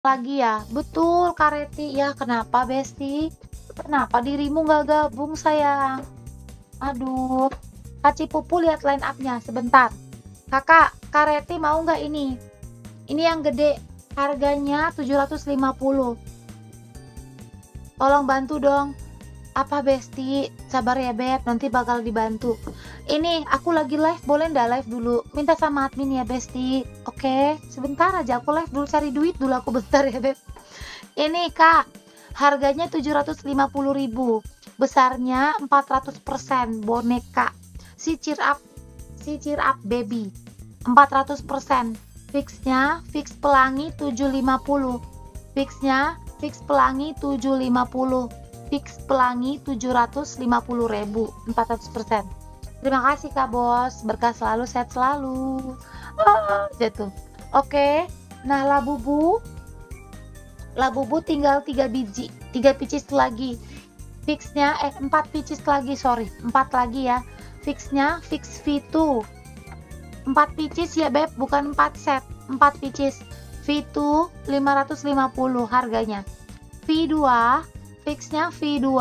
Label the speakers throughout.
Speaker 1: Lagi ya? Betul Kak Reti. Ya kenapa Besti? Kenapa dirimu nggak gabung sayang? Aduh. Kak Cipupu lihat line up-nya sebentar. Kakak, Kak Reti mau nggak ini? Ini yang gede. Harganya 750. Tolong bantu dong. Apa Besti? Sabar ya Beb, nanti bakal dibantu. Ini aku lagi live, boleh nggak live dulu? Minta sama admin ya Besti. Oke, sebentar aja aku live dulu, cari duit dulu aku bentar ya Beb. Ini Kak, harganya 750.000. Besarnya 400% boneka. Si cheer up baby. 400%. Fixnya, fix pelangi 750. Fixnya, fix pelangi 750. Fix pelangi 750.000, 400%. Terima kasih Kak Bos, berkah selalu, sehat selalu. Jatuh. Oke, nah Labubu tinggal 3 biji, 3 pieces lagi. Fixnya 4 pieces lagi, sorry, 4 lagi ya. Fixnya fix V2. 4 pieces ya Beb, bukan 4 set, 4 pieces. V2 550 harganya. V2 fixnya V2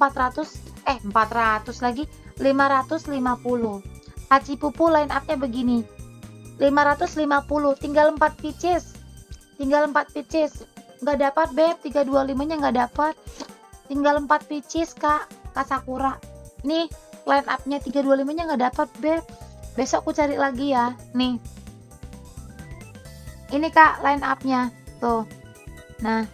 Speaker 1: 400 lagi 550. Haji Pupu line up-nya begini. 550 tinggal 4 pieces. Nggak dapat Beb, 325-nya nggak dapat. Tinggal 4 pieces Kak Sakura. Nih line up-nya 325-nya nggak dapat Beb. Besok aku cari lagi ya. Nih. Ini Kak line up-nya. Tuh. Nah.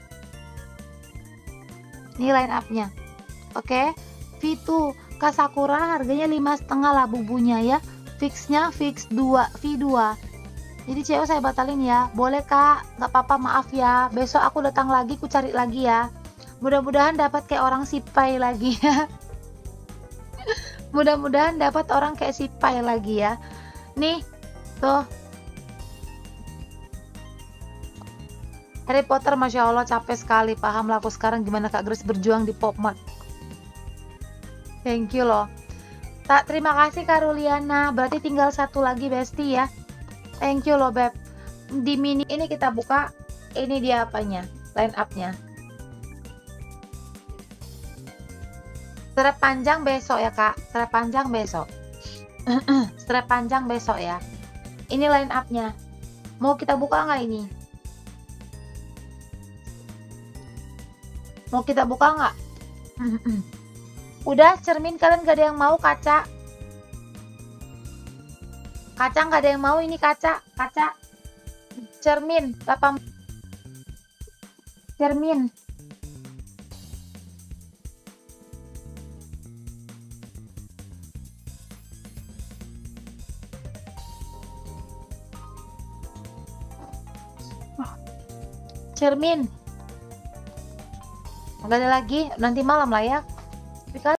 Speaker 1: Ini line up-nya. Oke. V2 Kak Sakura harganya 5,5 lah bubunya ya. Fixnya fix 2 V2. Jadi CO saya batalin ya. Boleh Kak, nggak apa-apa, maaf ya. Besok aku datang lagi, aku cari lagi ya. Mudah-mudahan dapat kayak orang sipai lagi ya. Mudah-mudahan dapat orang kayak sipai lagi ya. Nih, tuh. Harry Potter, Masya Allah capek sekali. Paham lah aku sekarang gimana Kak Grace berjuang di Popmart. Thank you loh. Tak, terima kasih Kak Ruliana. Berarti tinggal satu lagi Besti ya. Thank you loh Beb. Di mini ini kita buka. Ini dia apanya, line up-nya. Strap panjang besok ya Kak. Strap panjang besok. Strap panjang besok ya. Ini line up-nya. Mau kita buka nggak ini? Mau kita buka nggak? Udah cermin kalian gak ada yang mau kaca? Kaca nggak ada yang mau ini kaca? Cermin 8. Cermin. Cermin. Nggak ada lagi, nanti malam lah ya.